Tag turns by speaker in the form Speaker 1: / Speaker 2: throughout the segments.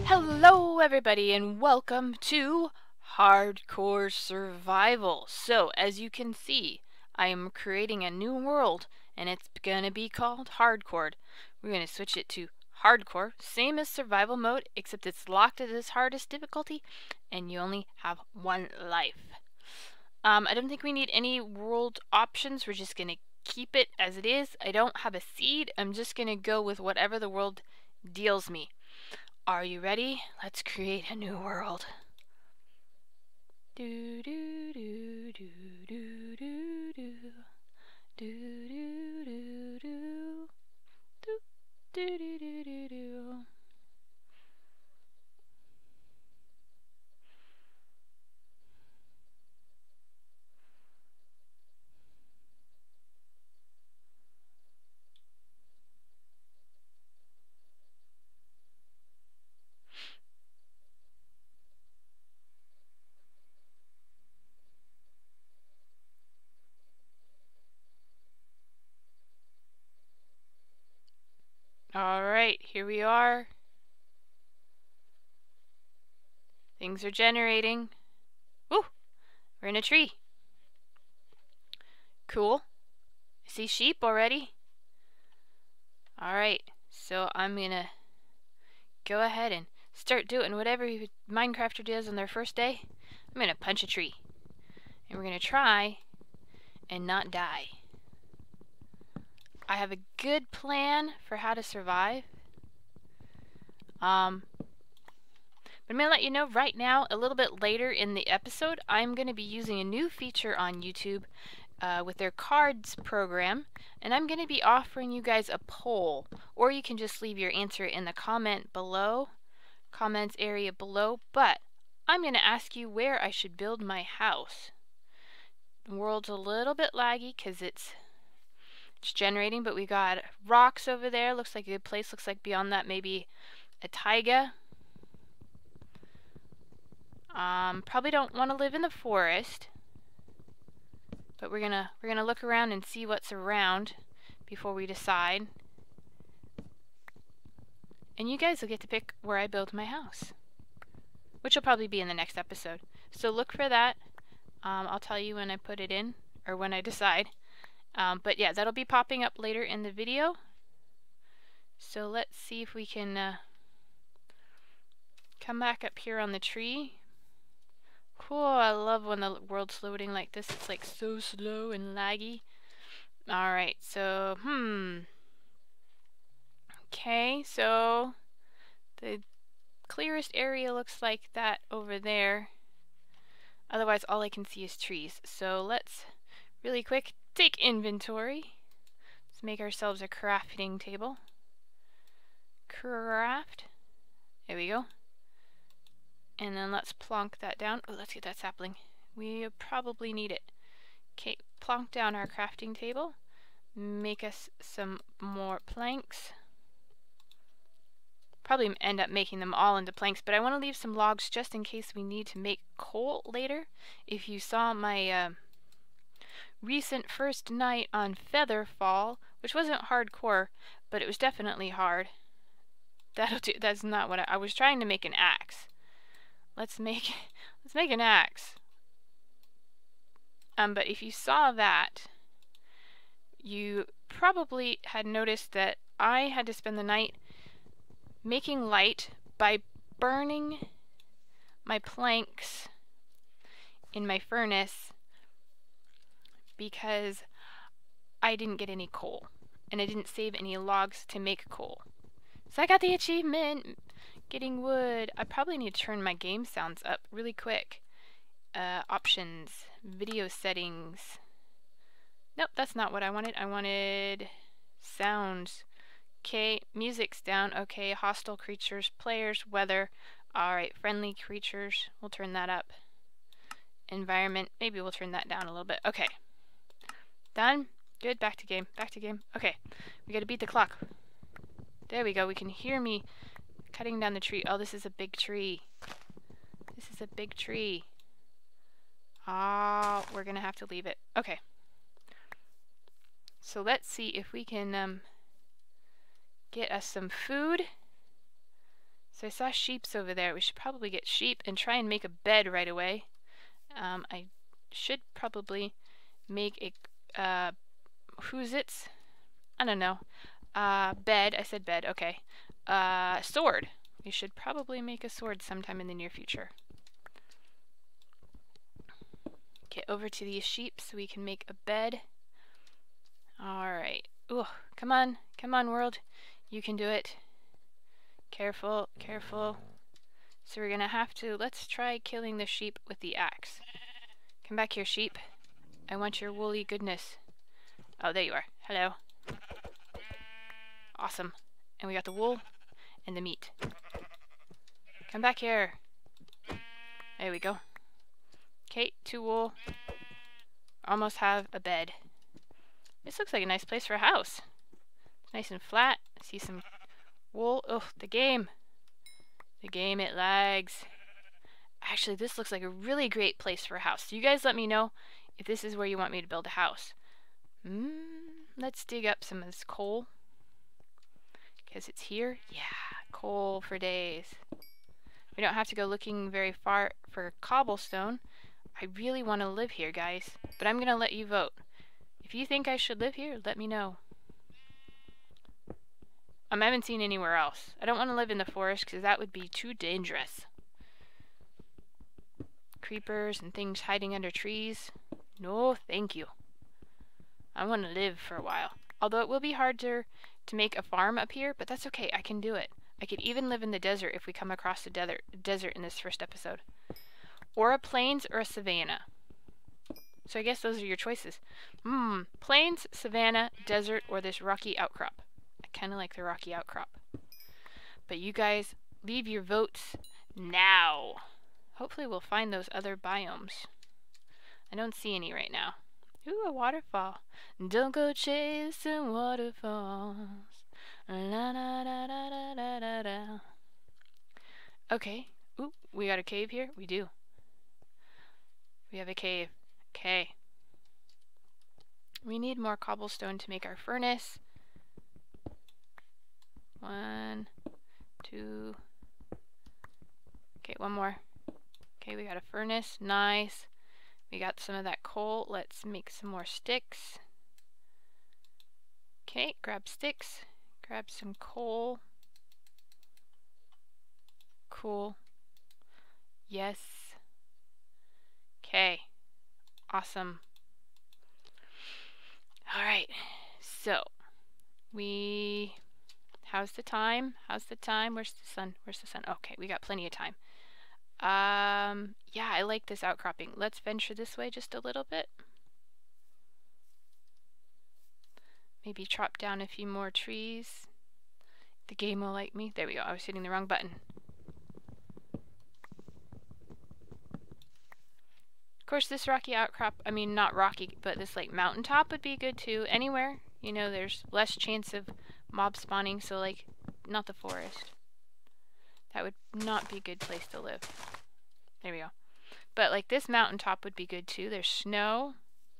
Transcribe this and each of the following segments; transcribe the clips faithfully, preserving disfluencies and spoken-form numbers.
Speaker 1: Hello everybody and welcome to Hardcore Survival. So as you can see, I am creating a new world and it's gonna be called Hardcore. We're gonna switch it to Hardcore, same as survival mode, except it's locked at its hardest difficulty and you only have one life. Um, I don't think we need any world options. We're just gonna keep it as it is. I don't have a seed. I'm just gonna go with whatever the world deals me. Are you ready? Let's create a new world. Do do do do do do do do do do do do do do do do. Alright, here we are. Things are generating. Woo! We're in a tree. Cool. I see sheep already. Alright, so I'm gonna go ahead and start doing whatever Minecrafter does on their first day. I'm gonna punch a tree. And we're gonna try and not die. I have a good plan for how to survive. Um, but I'm going to let you know right now, a little bit later in the episode, I'm going to be using a new feature on YouTube uh, with their cards program. And I'm going to be offering you guys a poll. Or you can just leave your answer in the comment below, comments area below. But I'm going to ask you where I should build my house. The world's a little bit laggy because it's It's generating, but we got rocks over there. Looks like a good place. Looks like beyond that maybe a taiga. Um, probably don't want to live in the forest, but we're gonna we're gonna look around and see what's around before we decide. And you guys will get to pick where I build my house, which will probably be in the next episode. So look for that. Um, I'll tell you when I put it in or when I decide. Um, but yeah, that'll be popping up later in the video. So let's see if we can uh, come back up here on the tree. Cool, I love when the world's loading like this. It's like so slow and laggy. Alright, so, hmm. Okay, so the clearest area looks like that over there. Otherwise, all I can see is trees. So let's really quick take inventory. Let's make ourselves a crafting table. Craft. There we go. And then let's plonk that down. Oh, let's get that sapling. We probably need it. Okay, plonk down our crafting table. Make us some more planks. Probably end up making them all into planks, but I want to leave some logs just in case we need to make coal later. If you saw my uh, recent first night on Featherfall, which wasn't hardcore, but it was definitely hard. That'll do. That's not what I, I was trying to make an axe. Let's make let's make an axe. Um, but if you saw that, you probably had noticed that I had to spend the night making light by burning my planks in my furnace because I didn't get any coal and I didn't save any logs to make coal. So I got the achievement, getting wood. I probably need to turn my game sounds up really quick. Uh, options, video settings. Nope, that's not what I wanted. I wanted sounds. Okay, music's down. Okay, hostile creatures, players, weather. Alright, friendly creatures. We'll turn that up. Environment, maybe we'll turn that down a little bit. Okay. Done? Good, back to game. Back to game. Okay, we gotta beat the clock. There we go, we can hear me cutting down the tree. Oh, this is a big tree. This is a big tree. Ah, oh, we're gonna have to leave it. Okay. So let's see if we can um, get us some food. So I saw sheeps over there. We should probably get sheep and try and make a bed right away. Um, I should probably make a, uh, who's it? I don't know. Uh, bed. I said bed. Okay. Uh, sword. We should probably make a sword sometime in the near future. Get over to these sheep so we can make a bed. Alright. Ooh, come on. Come on, world. You can do it. Careful, careful. So we're gonna have to, let's try killing the sheep with the axe. Come back here, sheep. I want your woolly goodness. Oh, there you are. Hello. Awesome. And we got the wool and the meat. Come back here. There we go. Okay, two wool. Almost have a bed. This looks like a nice place for a house. Nice and flat. I see some wool. Oh, the game. The game, it lags. Actually, this looks like a really great place for a house. So you guys let me know if this is where you want me to build a house. Mm, let's dig up some of this coal. Because it's here. Yeah, coal for days. We don't have to go looking very far for cobblestone. I really want to live here, guys. But I'm going to let you vote. If you think I should live here, let me know. Um, I haven't seen anywhere else. I don't want to live in the forest because that would be too dangerous. Creepers and things hiding under trees. No, thank you. I want to live for a while. Although it will be harder to make a farm up here, but that's okay. I can do it. I could even live in the desert if we come across a desert desert in this first episode. Or a plains or a savanna. So I guess those are your choices. Hmm, plains, savanna, desert, or this rocky outcrop. I kind of like the rocky outcrop. But you guys, leave your votes now. Hopefully we'll find those other biomes. I don't see any right now. Ooh, a waterfall. Don't go chasing waterfalls. La, da, da, da, da, da, da, da. Okay. Ooh, we got a cave here? We do. We have a cave. Okay. We need more cobblestone to make our furnace. One, two. Okay, one more. Okay, we got a furnace. Nice. We got some of that coal. Let's make some more sticks. Okay, grab sticks. Grab some coal. Cool. Yes. Okay. Awesome. Alright. So, we... How's the time? How's the time? Where's the sun? Where's the sun? Okay, we got plenty of time. Um, yeah, I like this outcropping. Let's venture this way just a little bit. Maybe chop down a few more trees. The game will like me. There we go. I was hitting the wrong button. Of course, this rocky outcrop, I mean, not rocky, but this like mountaintop would be good too. Anywhere, you know, there's less chance of mob spawning, so like, not the forest. That would not be a good place to live. There we go. But like this mountaintop would be good too. There's snow.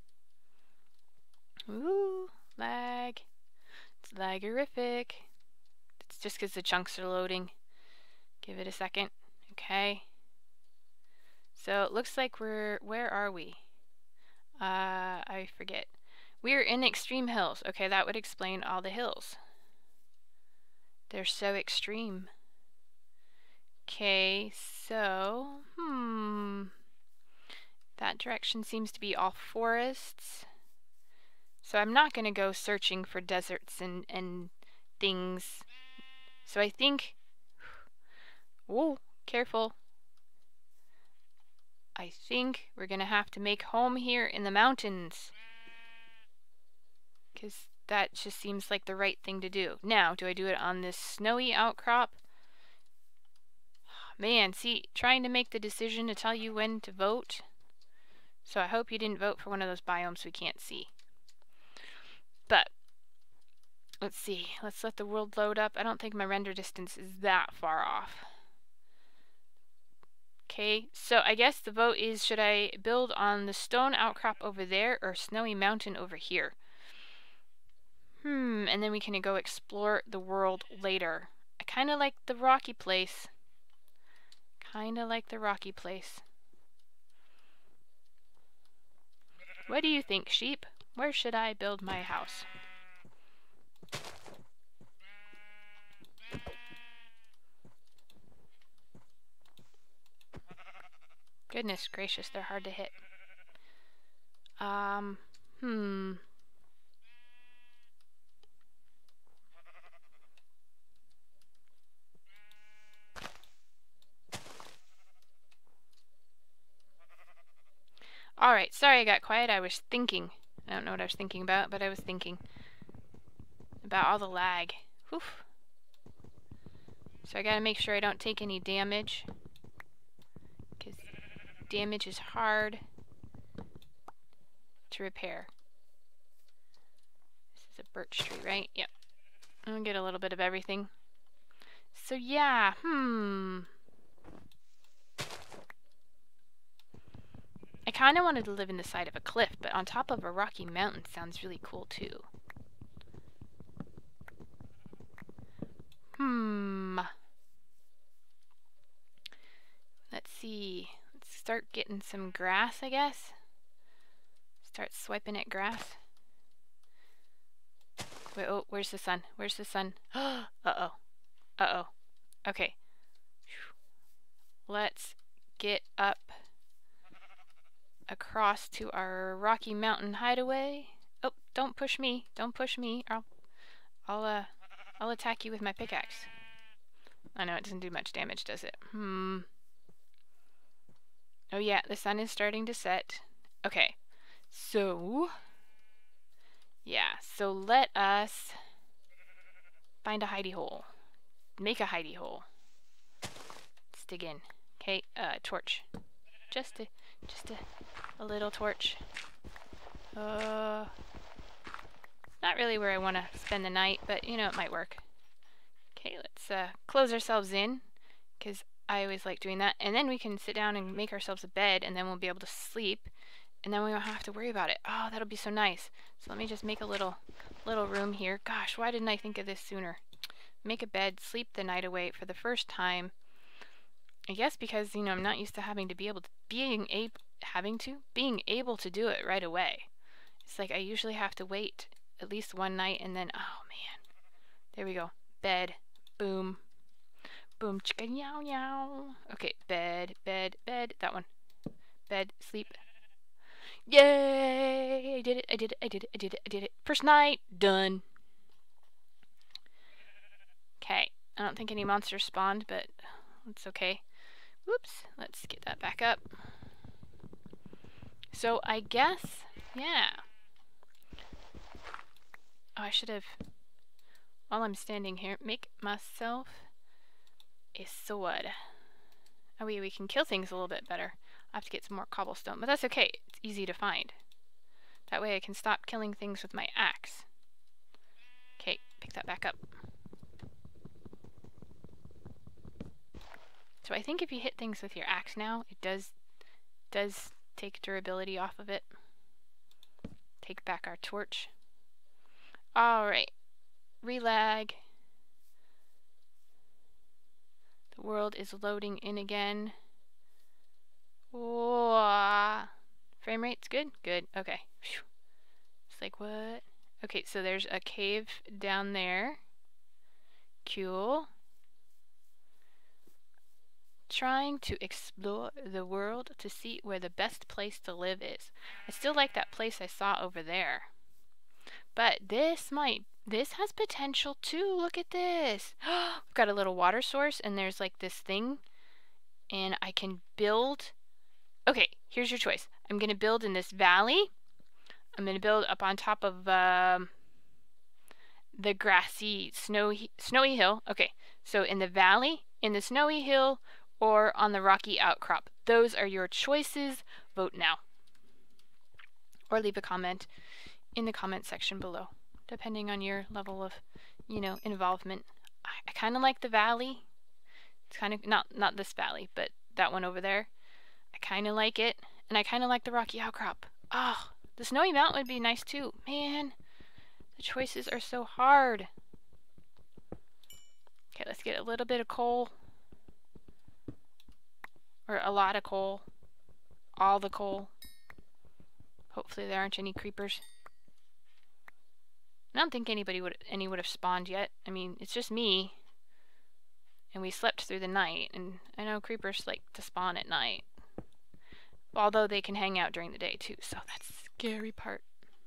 Speaker 1: Ooh, lag. It's lagorific. It's just because the chunks are loading. Give it a second. Okay. So it looks like we're, where are we? Uh, I forget. We're in Extreme Hills. Okay, that would explain all the hills. They're so extreme. Okay, so, hmm. That direction seems to be all forests. So I'm not going to go searching for deserts and, and things. So I think, whoa, careful. I think we're going to have to make home here in the mountains. Because that just seems like the right thing to do. Now, do I do it on this snowy outcrop? Man, see, trying to make the decision to tell you when to vote. So I hope you didn't vote for one of those biomes we can't see. But, let's see. Let's let the world load up. I don't think my render distance is that far off. Okay, so I guess the vote is, should I build on the stone outcrop over there or snowy mountain over here? Hmm, and then we can go explore the world later. I kind of like the rocky place. Kind of like the rocky place. What do you think, sheep? Where should I build my house? Goodness gracious, they're hard to hit. Um, hmm. Alright, sorry I got quiet. I was thinking. I don't know what I was thinking about, but I was thinking about all the lag. Whew. So I gotta make sure I don't take any damage, because damage is hard to repair. This is a birch tree, right? Yep. I'll get a little bit of everything. So yeah, hmm. I kind of wanted to live in the side of a cliff, but on top of a rocky mountain sounds really cool too. Hmm. Let's see. Let's start getting some grass, I guess. Start swiping at grass. Wait, oh, where's the sun? Where's the sun? Uh-oh. Uh-oh. Okay. Let's get up across to our Rocky Mountain hideaway. Oh, don't push me. Don't push me. I'll, I'll, uh, I'll attack you with my pickaxe. I know it doesn't do much damage, does it? Hmm. Oh yeah, the sun is starting to set. Okay. So, yeah, so let us find a hidey hole. Make a hidey hole. Let's dig in. Okay, uh, torch. Just a, just a, a little torch. Uh, not really where I want to spend the night, but you know, it might work. Okay, let's uh, close ourselves in, because I always like doing that. And then we can sit down and make ourselves a bed, and then we'll be able to sleep. And then we won't have to worry about it. Oh, that'll be so nice. So let me just make a little little room here. Gosh, why didn't I think of this sooner? Make a bed, sleep the night away for the first time. I guess because, you know, I'm not used to having to be able to, being able, having to, being able to do it right away. It's like I usually have to wait at least one night and then, oh man. There we go. Bed. Boom. Boom. Chicka yow yow. Okay, bed, bed, bed. That one. Bed, sleep. Yay! I did it, I did it, I did it, I did it, I did it. First night, done. Okay, I don't think any monsters spawned, but it's okay. Whoops, let's get that back up. So I guess, yeah. Oh, I should have, while I'm standing here, make myself a sword. Oh, we, we can kill things a little bit better. I have to get some more cobblestone, but that's okay. It's easy to find. That way I can stop killing things with my axe. Okay, pick that back up. So I think if you hit things with your axe now, it does does take durability off of it. Take back our torch. Alright. Relag. The world is loading in again. Whoa. Frame rate's good? Good. Okay. Whew. It's like, what? Okay, so there's a cave down there. Cool. Trying to explore the world to see where the best place to live is. I still like that place I saw over there. But this might, this has potential too. Look at this. We've got a little water source and there's like this thing. And I can build. Okay, here's your choice. I'm going to build in this valley. I'm going to build up on top of um, the grassy, snowy, snowy hill. Okay, so in the valley, in the snowy hill, or on the rocky outcrop. Those are your choices. Vote now. Or leave a comment in the comment section below, depending on your level of, you know, involvement. I, I kind of like the valley. It's kind of, not, not this valley, but that one over there. I kind of like it. And I kind of like the rocky outcrop. Oh, the snowy mountain would be nice too. Man, the choices are so hard. Okay, let's get a little bit of coal. Or a lot of coal. All the coal. Hopefully there aren't any creepers. I don't think anybody would any would have spawned yet. I mean, it's just me. And we slept through the night, and I know creepers like to spawn at night. Although they can hang out during the day too, so that's the scary part.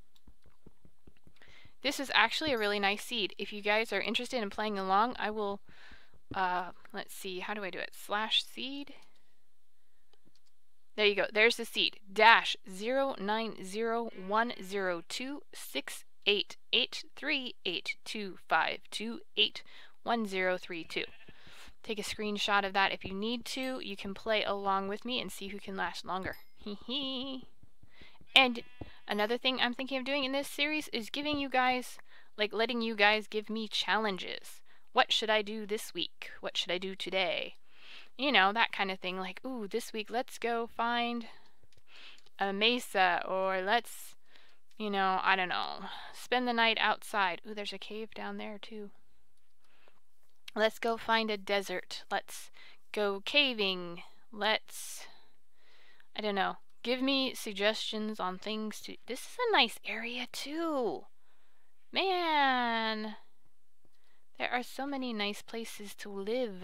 Speaker 1: This is actually a really nice seed. If you guys are interested in playing along, I will, uh, let's see, how do I do it? Slash seed? There you go, there's the seed. Dash zero nine zero one zero two six eight eight three eight two five two eight one zero three two. Take a screenshot of that if you need to. You can play along with me and see who can last longer. Hee hee. And another thing I'm thinking of doing in this series is giving you guys, like letting you guys give me challenges. What should I do this week? What should I do today? You know, that kind of thing. Like, ooh, this week let's go find a mesa, or let's, you know, I don't know, spend the night outside. Ooh, there's a cave down there too. Let's go find a desert. Let's go caving. Let's, I don't know, give me suggestions on things to... This is a nice area too. Man, there are so many nice places to live.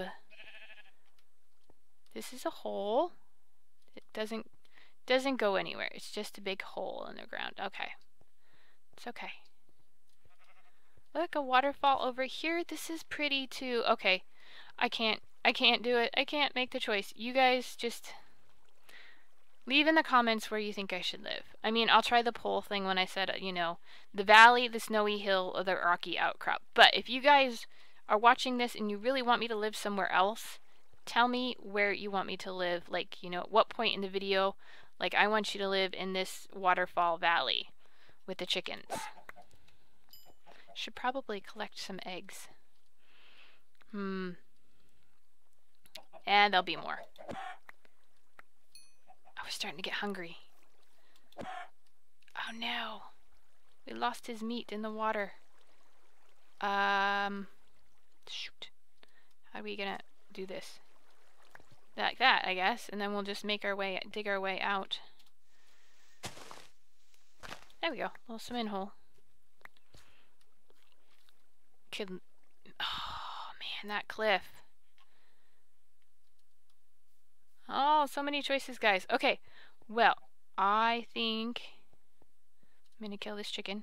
Speaker 1: This is a hole. It doesn't doesn't go anywhere. It's just a big hole in the ground. Okay. It's okay. Look, a waterfall over here. This is pretty too. Okay. I can't I can't do it. I can't make the choice. You guys just leave in the comments where you think I should live. I mean, I'll try the poll thing when I said, you know, the valley, the snowy hill, or the rocky outcrop. But if you guys are watching this and you really want me to live somewhere else, tell me where you want me to live. Like, you know, at what point in the video, like, I want you to live in this waterfall valley with the chickens. Should probably collect some eggs. Hmm. And there'll be more. I was starting to get hungry. Oh no. We lost his meat in the water. Um. Shoot. How are we gonna do this? Like that, I guess. And then we'll just make our way, dig our way out. There we go. Little swim hole. Could, oh man, that cliff. Oh, so many choices, guys. Okay, well, I think I'm gonna kill this chicken.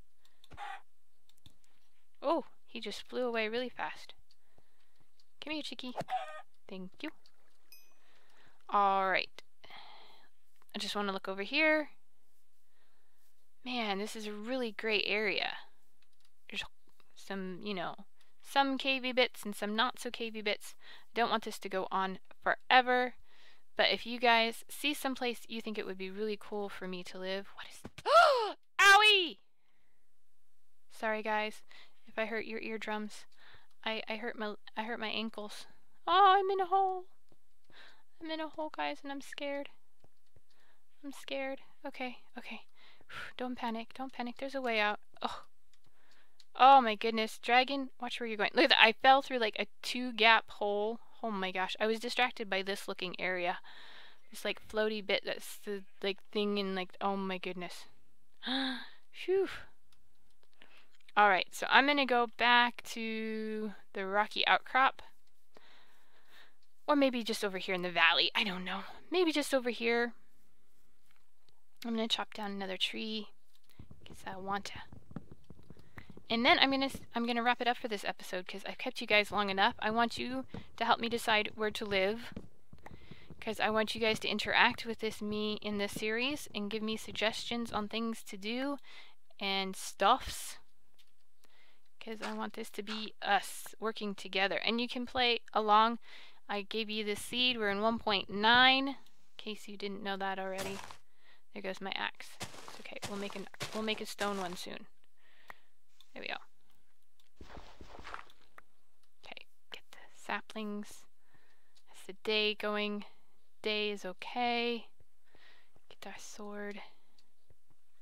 Speaker 1: Oh, he just flew away really fast. Come here, chickie. Thank you. Alright. I just want to look over here. Man, this is a really great area. There's some, you know, some cavey bits and some not so cavey bits. Don't want this to go on forever. But if you guys see someplace you think it would be really cool for me to live, what is... Oh! Owie! Sorry guys, if I hurt your eardrums. I, I hurt my I hurt my ankles. Oh, I'm in a hole. I'm in a hole, guys, and I'm scared. I'm scared. Okay, okay. Don't panic. Don't panic. There's a way out. Oh. Oh my goodness. Dragon, watch where you're going. Look at that. I fell through like a two gap hole. Oh my gosh. I was distracted by this looking area. This like floaty bit that's the like thing in like, oh my goodness. Phew. Alright, so I'm gonna go back to the rocky outcrop. Or maybe just over here in the valley. I don't know. Maybe just over here. I'm gonna chop down another tree because I want to. And then I'm gonna I'm gonna wrap it up for this episode because I've kept you guys long enough. I want you to help me decide where to live because I want you guys to interact with this me in this series and give me suggestions on things to do and stuffs. Because I want this to be us working together. And you can play along. I gave you the seed. We're in one point nine. In case you didn't know that already. There goes my axe. It's okay. We'll make an we'll make a stone one soon. There we go. Okay, get the saplings. That's the day going. Day is okay. Get our sword.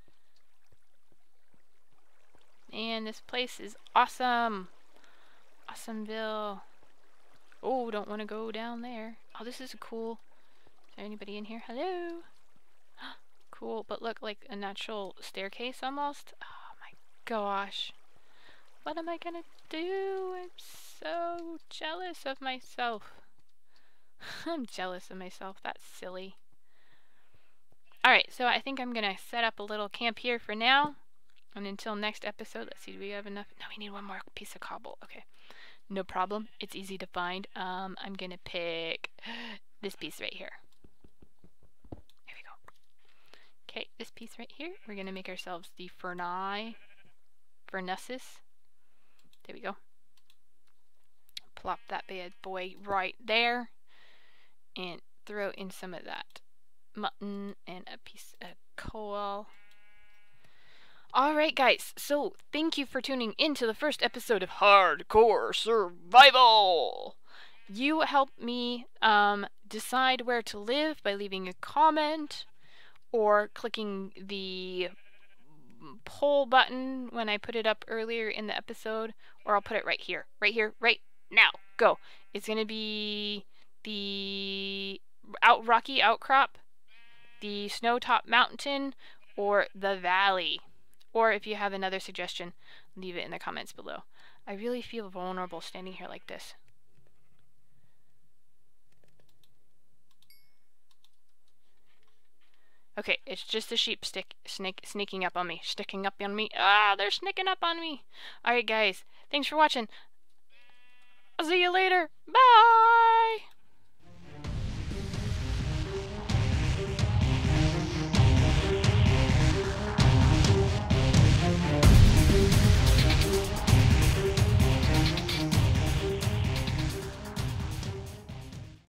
Speaker 1: And this place is awesome. Awesomeville. Oh, don't want to go down there. Oh, this is cool. Is there anybody in here? Hello? Cool, but look, like a natural staircase almost. Oh my gosh. What am I gonna do? I'm so jealous of myself. I'm jealous of myself. That's silly. Alright, so I think I'm gonna set up a little camp here for now. And until next episode, let's see, do we have enough? No, we need one more piece of cobble. Okay. No problem. It's easy to find. Um, I'm gonna pick this piece right here. There we go. Okay, this piece right here. We're gonna make ourselves the ferni, furnaces. There we go. Plop that bad boy right there. And throw in some of that mutton and a piece of coal. Alright guys, so thank you for tuning into the first episode of Hardcore Survival! You helped me um, decide where to live by leaving a comment or clicking the poll button when I put it up earlier in the episode, or I'll put it right here, right here, right now, go! It's going to be the out rocky outcrop, the Snowtop Mountain, or the valley. Or if you have another suggestion, leave it in the comments below. I really feel vulnerable standing here like this. Okay, it's just the sheep stick snake sneaking up on me, sticking up on me. Ah, they're sneaking up on me. Alright guys, thanks for watching. I'll see you later. Bye!